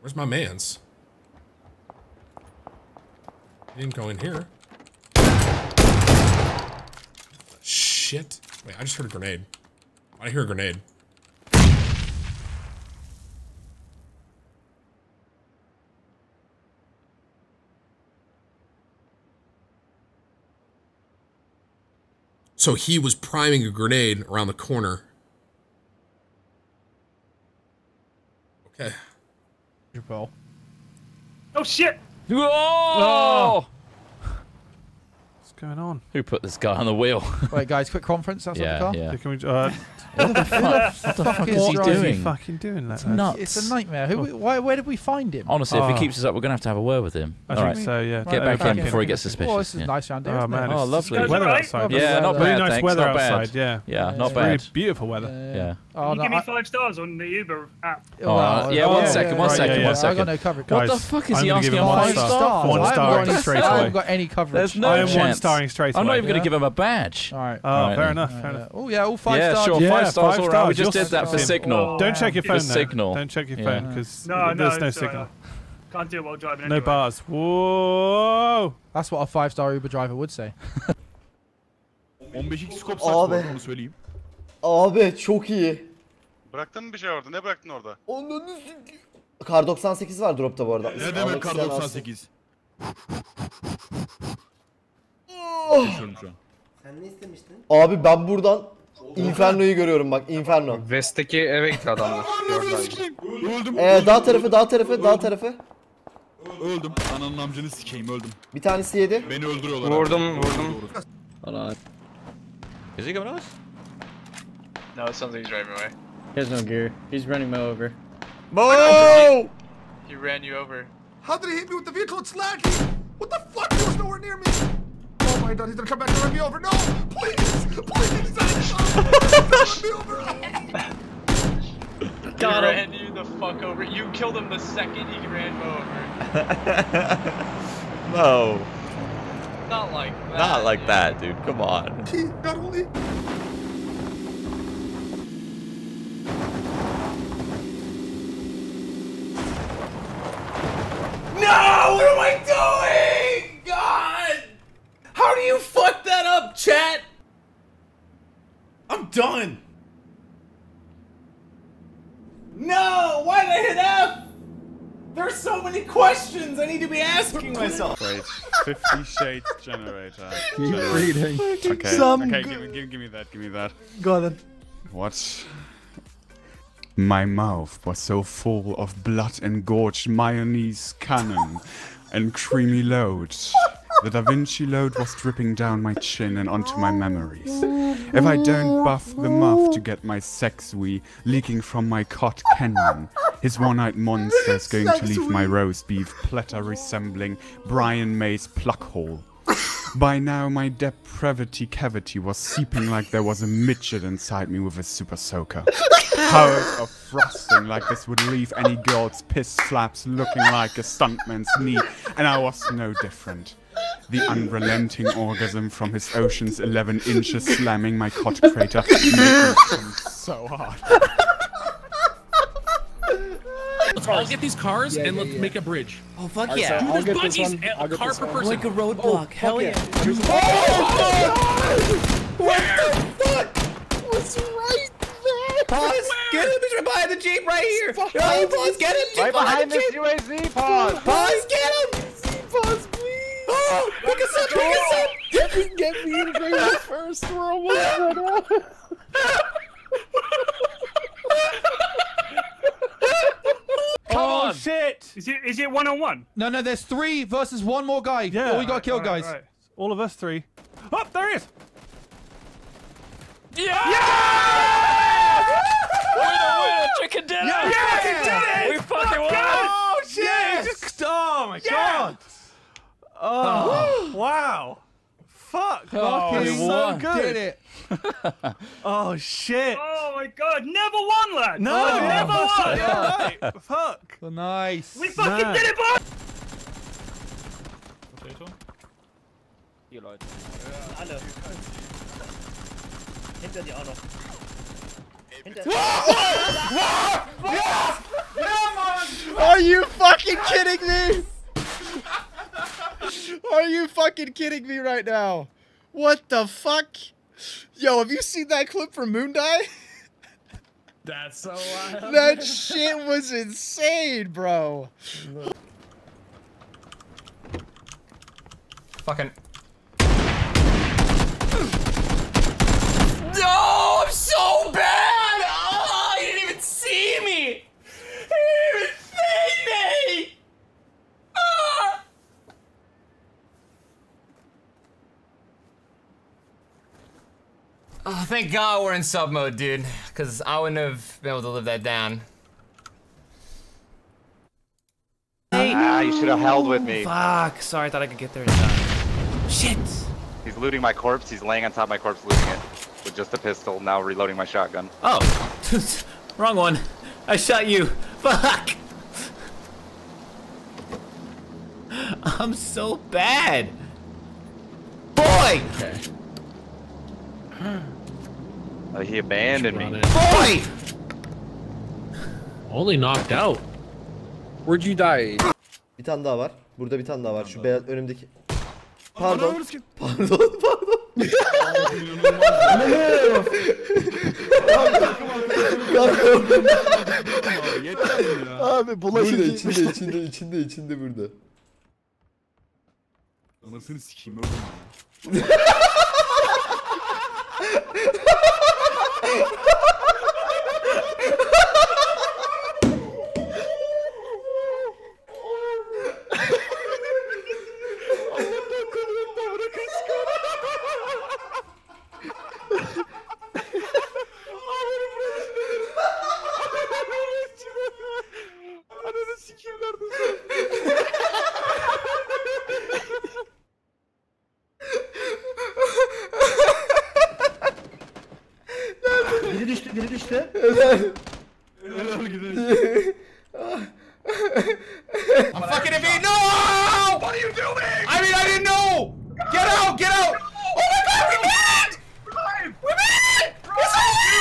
Where's my mans? He didn't go in here. Shit. Wait, I just heard a grenade. I hear a grenade. So he was priming a grenade around the corner. Okay. Your ball. Oh shit! Whoa! Oh. What's going on? Who put this guy on the wheel? Wait, guys, quick conference outside the car. Yeah. Can we, What the fuck is he what is he doing? fucking doing that? It's nuts. It's a nightmare. Where did we find him? Honestly, if he keeps us up, we're gonna have to have a word with him. I All think right. so, yeah. Get back in before he gets suspicious. Oh, this is nice round here, Oh, isn't man. it? Oh, It's lovely. good weather Right? outside. Yeah, not Really bad. nice Thanks. weather Not bad. outside, yeah. Yeah, not It's really bad. beautiful weather. Yeah. Oh, Can you no, give me 5 stars on the Uber app? Yeah, one second, one second. I got no coverage. What the Guys, fuck is I'm he gonna asking give him on 1 5 star. stars? 1 star straight I away. haven't got any coverage. There's no I am chance. 1 starring straight away. I'm not even going to give him a badge. All right. Oh, fair enough. Oh, yeah, all 5 Yeah, stars. sure, Yeah, 5 stars, 5 all right. We stars. just did that for You're- signal. Don't check your phone For though. signal. Don't check your Yeah. phone because No, there's no it's, signal. Can't do it while driving No anyway. bars. Whoa! That's what a 5-star Uber driver would say. 15 skop saç Abi. var onu söyleyeyim. Abi çok iyi. Bıraktın mı bir şey orada? Ne bıraktın orada? Ondan Kar 98 var dropta bu arada. Ne demek kar 98? Geçiyorum şu an. Sen ne istemiştin? Abi ben buradan Inferno'yu görüyorum bak, Inferno. West'teki eve gitti adamlar. Öldüm. Dağ tarafı. Öldüm. Ananın amcını sikeyim, öldüm. Bir tanesi yedi. Beni öldürüyorlar. Vurdum. Is he coming on us? No, it sounds like he's driving away. He has no gear. He's running me over. Mo! He ran you over. How did he hit me with the vehicle? It's laggy! What the fuck? He was nowhere near me! Oh my god, he's gonna come back and run me over. No! Please! Please! Run me over! He ran you the fuck over. You killed him the second he ran over. No. Not like that. Not like that, dude. Come on. He not only... No! What am I doing? God! How do you fuck that up, chat? I'm done. No! Why did I hit F? There's so many questions I need to be asking myself. Wait, 50 Shades generator. Keep reading. Okay, okay, give me that. Go on then. What? My mouth was so full of blood-engorged mayonnaise cannon and creamy load. The Da Vinci load was dripping down my chin and onto my memories. If I don't buff the muff to get my sex wee leaking from my cot canyon, his one-eyed monster's going to leave my roast beef platter resembling Brian May's pluck hole. By now my depravity cavity was seeping like there was a midget inside me with a super soaker. Hours of thrusting like this would leave any girl's piss flaps looking like a stuntman's knee, and I was no different. The unrelenting orgasm from his ocean's 11 inches slamming my cot crater made me come so hard. Let's all get these cars and let's make a bridge. Oh, fuck Dude, yeah. there's buggies, a car per person. Like a roadblock. Hell yeah. Where? What's right there? Pause. Get him. He's right behind the Jeep right here. Oh, pause. Get him. Right behind this UAZ. Pause. Pause. Get him. Pause, please. Oh, pick us up. Get me in agreement first. We're almost run out. Oh shit! Is it 1-on-1? No, there's 3 versus 1 more guy. Yeah. All we gotta kill, guys. Right. All of us 3. Oh, there he is! Yeah! Winner, chicken dinner! Yeah, we fucking did it! We fucking won! Oh shit! Oh my god! Oh, wow! Fuck! Fucking so good! did it. Oh shit! Oh my god, never won, lad! No, never won! Yeah, right. Fuck! Nice. We fucking did it, boy! Hier, Leute. Alle. Hinter dir auch noch. Hinter Ja, Mann! Are you fucking kidding me? Are you fucking kidding me right now? What the fuck? Yo, have you seen that clip from Moondye? That's so wild. That shit was insane, bro. Fucking. No, I'm so bad! Oh, he didn't even see me! He didn't even see me! Ah! Oh, thank God we're in sub mode, dude. Because I wouldn't have been able to live that down. Ah, you should have held with me. Fuck. Sorry, I thought I could get there in time. Shit. He's looting my corpse. He's laying on top of my corpse, looting it with just a pistol. Now reloading my shotgun. Oh. Wrong one. I shot you. Fuck. I'm so bad. Boy! Okay. Oh, he abandoned me. Boy! Only knocked out. Where'd you die? Bir tane daha var. Burada bir tane daha var. Şu beyaz önümdeki. Pardon. Pardon. Abi bulaşıcı. Burada içinde burada. Anasını sikeyim oğlum. Biri düştü. I'm fucking evading. No! What are you doing? I mean, I didn't know! Get out! Get out! Oh my God, we made it! We made it! It's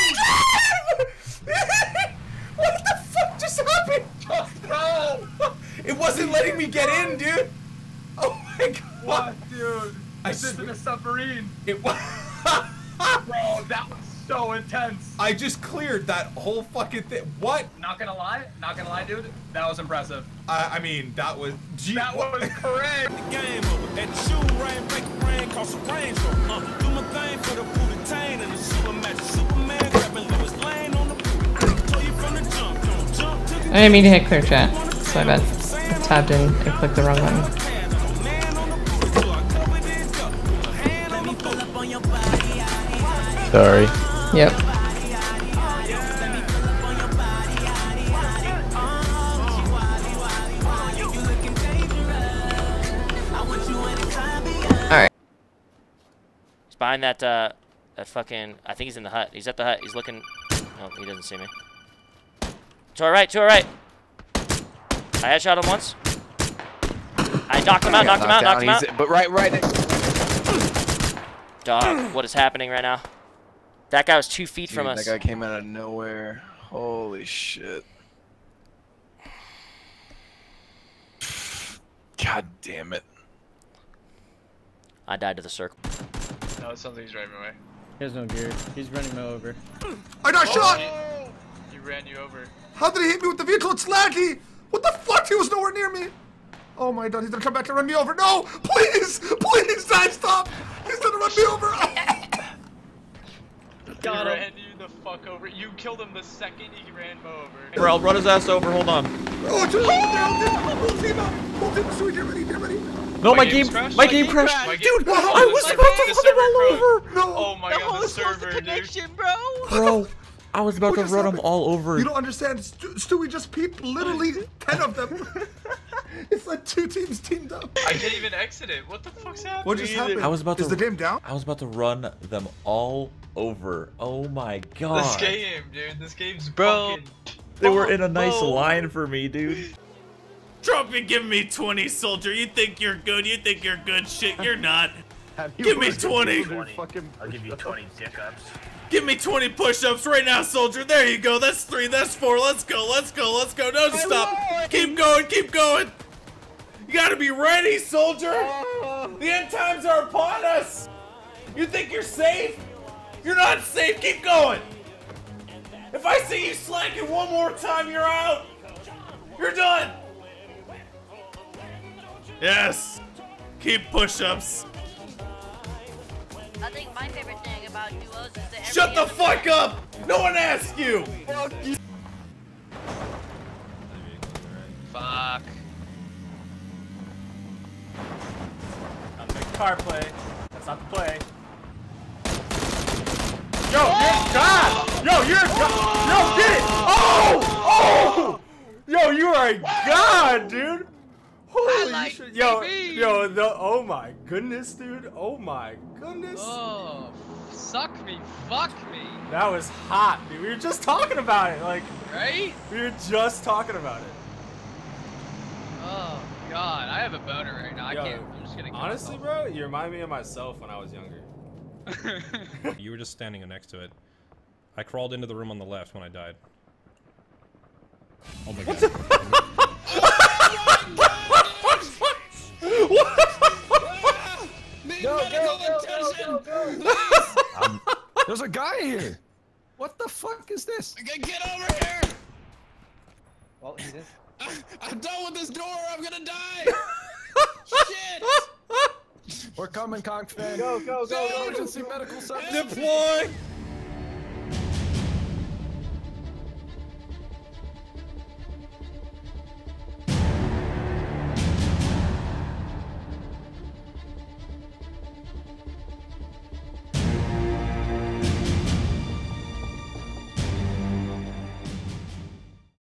alive! What the fuck just happened? No! It wasn't letting me get in, dude! Oh my God! What, dude? This isn't a submarine. It was. Bro, that was so intense. I just cleared that whole fucking thing. What? Not gonna lie, dude. That was impressive. I mean, that was. That was correct. Game over. At the shoe rain, break the rain, cause a range rover. Do my thing for the booty tain and the super magic. Superman grabbing Lewis Lane on the boot. Tell you from the jump, don't jump to the. I didn't mean to hit clear chat, so I bet I tapped in and clicked the wrong one. Sorry. Yep. Alright. He's behind that fucking, I think he's in the hut. He's at the hut. He's looking. Oh, he doesn't see me. To our right, to our right. I headshot him once. I knocked him out, knocked him out. But right next. Dog, what is happening right now? That guy was 2 feet from us. That guy came out of nowhere. Holy shit. God damn it. I died to the circle. No, it sounds like he's driving away. He has no gear. He's running me over. I got shot! He ran you over. How did he hit me with the vehicle? It's laggy! What the fuck? He was nowhere near me! Oh my God, he's gonna come back and run me over. No! Please! Please, Dad, stop! He's gonna run me over! He ran you the fuck over. You killed him the second he ran over. Bro, I'll run his ass over. Hold on. Oh, just hold team up! Hold team up, so we get ready, get ready. No, my game crashed. Dude, I was about to run him all over. No! Oh my God, the server, dude. Bro, I was about to run him all over. You don't understand, Stu, we just peeped literally 10 of them. It's like 2 teams teamed up. I can't even exit it. What the fuck's happening? What just happened? I was about to. Is the game down? I was about to run them all over. Oh my God. This game, dude. This game's Bro, fucking. they were in a nice line for me, dude. Trump, you give me 20, soldier. You think you're good. You think you're good shit. You're not. Give me 20. I'll give you 20 dick-ups. Give me 20 push-ups right now, soldier. There you go. That's 3. That's 4. Let's go. Let's go. Let's go. No, stop. Keep going, keep going. You gotta be ready, soldier. The end times are upon us. You think you're safe? You're not safe. Keep going. If I see you slacking one more time, you're out. You're done. Yes. Keep push-ups. I think my favorite thing about duos is that Shut the fuck up! No one asked you! Fuck. Time to make the car play. That's not the play. Yo, you're God! Yo, you're God! Yo, get it! Oh! Oh! Yo, you are a God, dude! Holy shit! Yo, oh my goodness, dude! Oh my goodness! Oh, suck me, fuck me. That was hot, dude. We were just talking about it, like. Right? We were just talking about it. Oh God, I have a boner right now. Yo, I can't. I'm just gonna. Honestly, bro, you remind me of myself when I was younger. You were just standing next to it. I crawled into the room on the left when I died. Oh my god. There's a guy here. What the fuck is this? Get over here! Well, he is. I'm done with this door. I'm gonna die. We're coming, Conk fan. Go, go, go, go. Emergency medical service. Deploy!